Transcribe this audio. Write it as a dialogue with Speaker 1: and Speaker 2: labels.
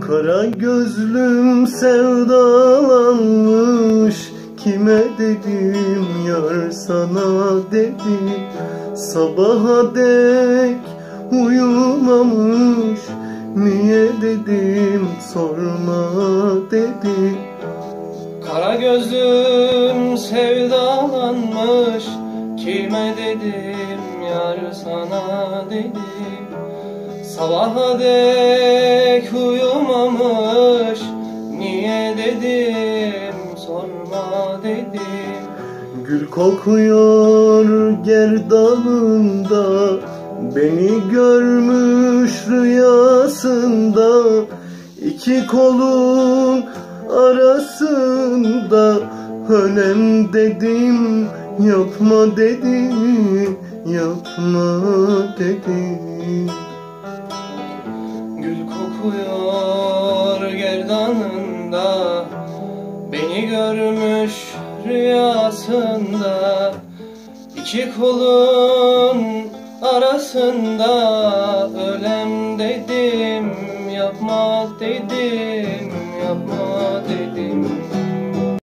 Speaker 1: Kara gözlüm sevdalanmış, kime dedim yar sana dedi. Sabaha dek uyumamış, niye dedim sorma dedi.
Speaker 2: Kara gözlüm sevdalanmış, kime dedim yar sana dedi. Sabaha dek uyumamış, niye dedim sorma dedi.
Speaker 1: Gül kokuyor gerdanında, beni görmüş rüyasında. İki kolun arasında ölem dedim, yapma dedi, yapma dedi.
Speaker 2: Gül kokuyor gerdanında, beni görmüş rüyasında. İki kolun arasında ölem dedi,